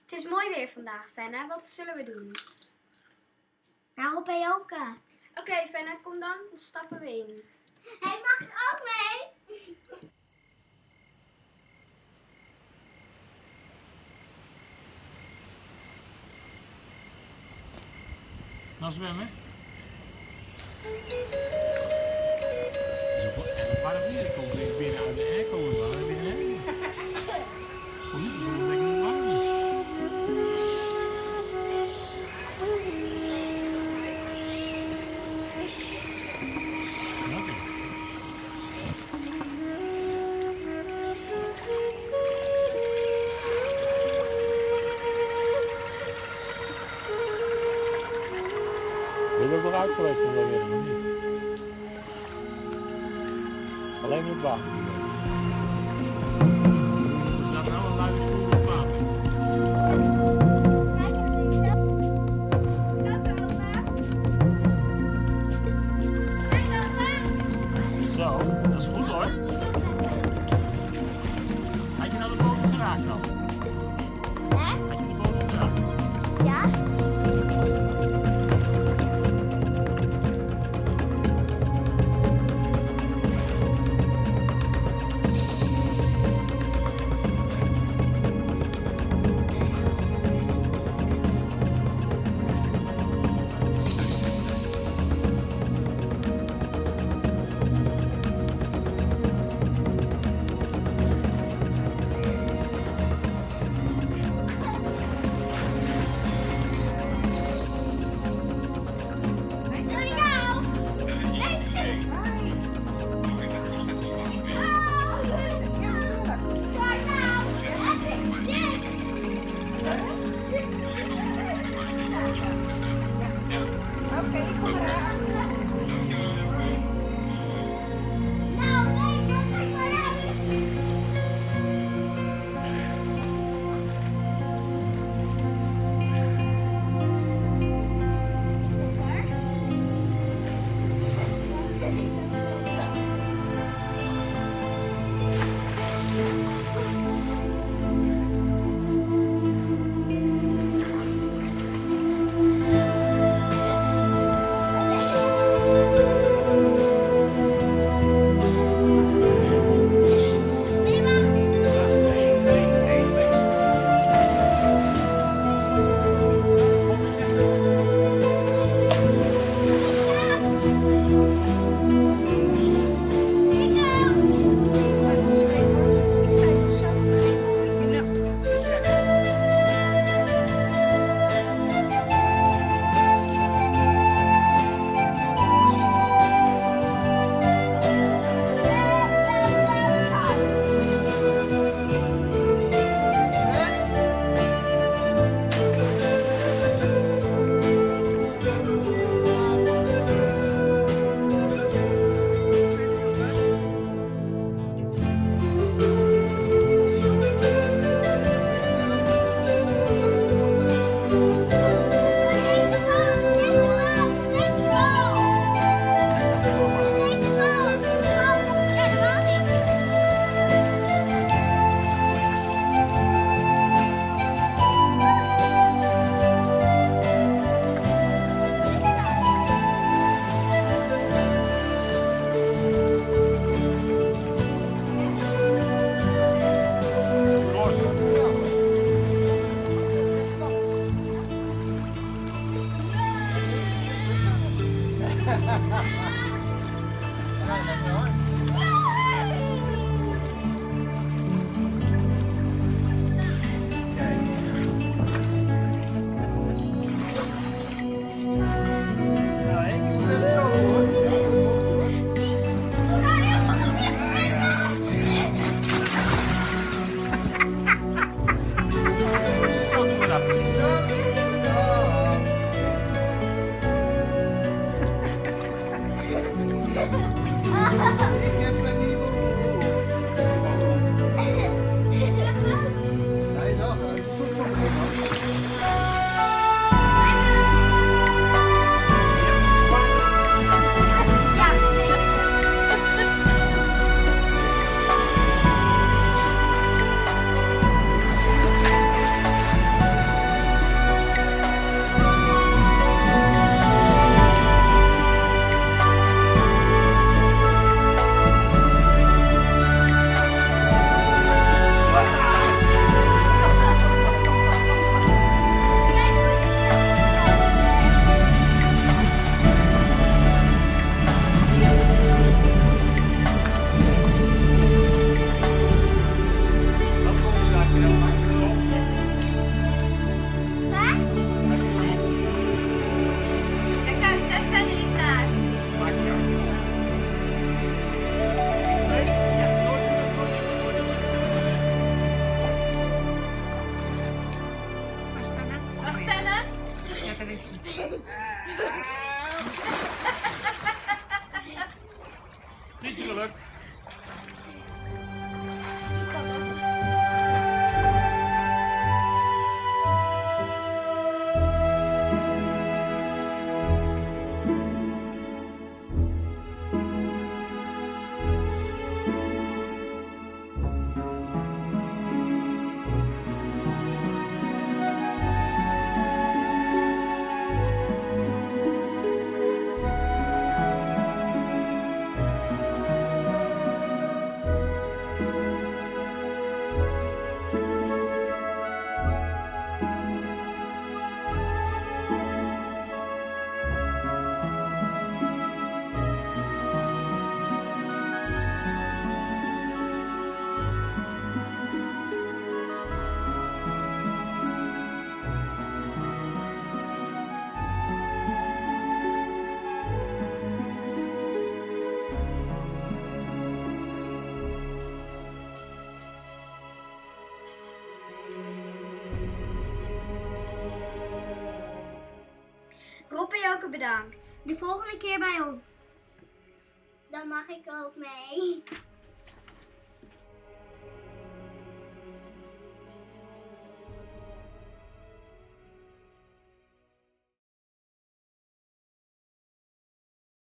Het is mooi weer vandaag, Fenne. Wat zullen we doen? Nou, op yoga. Oké, Fenne, kom dan stappen we in. Hij mag ook mee. Nou zwemmen. Het is ook wel erg warm hier. Ik kom weer binnen uit de airco en waar weer heen. Kom niet, dat het lekker warm is. Lekker. Ben je ook nog uit geweest van dat weer nog niet? Alleen in het water. Er staat nou een luie stoel op het water. Kijk eens, Lisa. Kijk, opa. Kijk, opa. Zo, dat is goed hoor. Had je nou de boot geraakt dan? Hè? Had je de boot geraakt? Ja? daar is hij. Niet gelukt. Rob en Joke bedankt. De volgende keer bij ons. Dan mag ik ook mee.